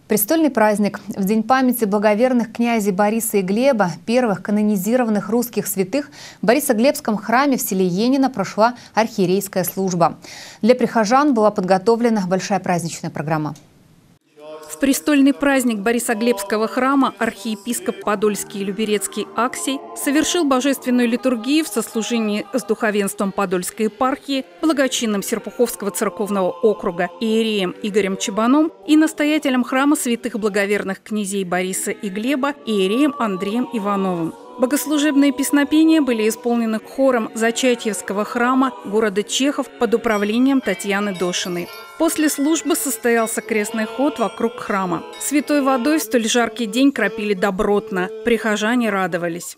Престольный праздник. В день памяти благоверных князей Бориса и Глеба, первых канонизированных русских святых, в Борисоглебском храме в селе Енино прошла архиерейская служба. Для прихожан была подготовлена большая праздничная программа. В престольный праздник Борисоглебского храма архиепископ Подольский и Люберецкий Аксий совершил божественную литургию в сослужении с духовенством Подольской епархии, благочинным Серпуховского церковного округа иереем Игорем Чабаном и настоятелем храма святых благоверных князей Бориса и Глеба иереем Андреем Ивановым. Богослужебные песнопения были исполнены хором Зачатьевского храма города Чехов под управлением Татьяны Дошиной. После службы состоялся крестный ход вокруг храма. Святой водой в столь жаркий день кропили добротно. Прихожане радовались.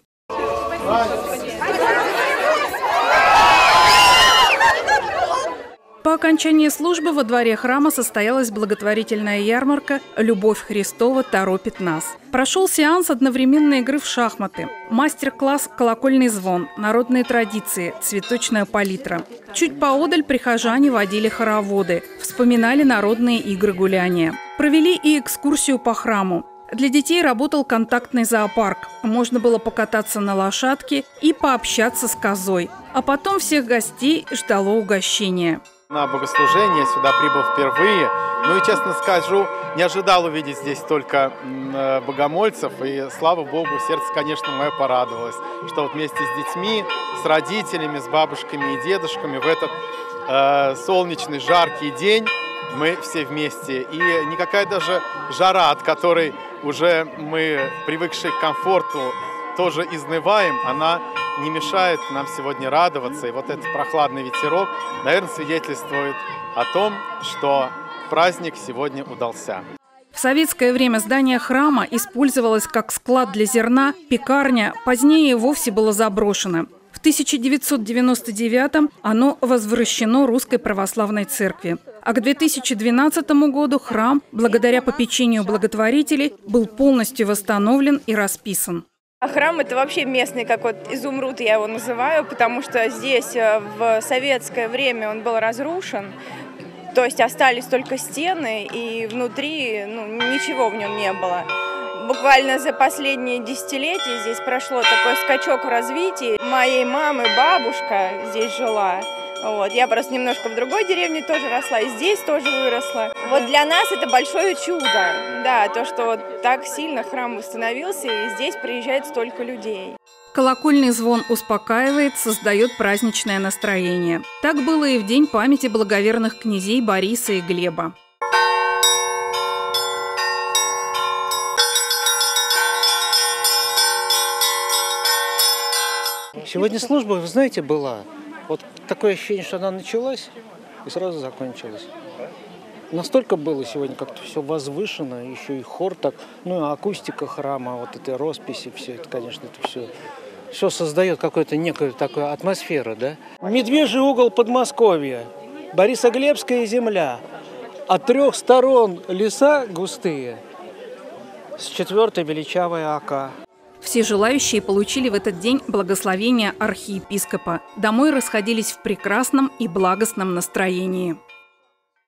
По окончании службы во дворе храма состоялась благотворительная ярмарка «Любовь Христова торопит нас». Прошел сеанс одновременной игры в шахматы, мастер-класс «Колокольный звон», народные традиции, цветочная палитра. Чуть поодаль прихожане водили хороводы, вспоминали народные игры гуляния. Провели и экскурсию по храму. Для детей работал контактный зоопарк. Можно было покататься на лошадке и пообщаться с козой. А потом всех гостей ждало угощение. На богослужение сюда прибыл впервые. Ну и, честно скажу, не ожидал увидеть здесь столько богомольцев. И, слава Богу, сердце, конечно, мое порадовалось, что вот вместе с детьми, с родителями, с бабушками и дедушками в этот солнечный, жаркий день мы все вместе. И никакая даже жара, от которой уже мы, привыкшие к комфорту, тоже изнываем, она не мешает нам сегодня радоваться. И вот этот прохладный ветерок, наверное, свидетельствует о том, что праздник сегодня удался. В советское время здание храма использовалось как склад для зерна, пекарня, позднее вовсе было заброшено. В 1999-м оно возвращено Русской Православной Церкви. А к 2012 году храм, благодаря попечению благотворителей, был полностью восстановлен и расписан. Храм – это вообще местный, как вот изумруд я его называю, потому что здесь в советское время он был разрушен, то есть остались только стены, и внутри ничего в нем не было. Буквально за последние десятилетия здесь прошло такой скачок в развитии. Моей мамы бабушка здесь жила. Вот. Я просто немножко в другой деревне тоже росла, и здесь тоже выросла. Вот для нас это большое чудо, да, то, что вот так сильно храм восстановился, и здесь приезжает столько людей. Колокольный звон успокаивает, создает праздничное настроение. Так было и в день памяти благоверных князей Бориса и Глеба. Сегодня служба, вы знаете, была. Вот такое ощущение, что она началась и сразу закончилась. Настолько было сегодня как-то все возвышено, еще и хор так, ну и акустика храма, вот этой росписи, все это, конечно, это все создает какую-то некую такую атмосферу, да? Медвежий угол Подмосковья, Борисоглебская земля, от 3 сторон леса густые, с 4-й величавая Ока. Все желающие получили в этот день благословение архиепископа. Домой расходились в прекрасном и благостном настроении.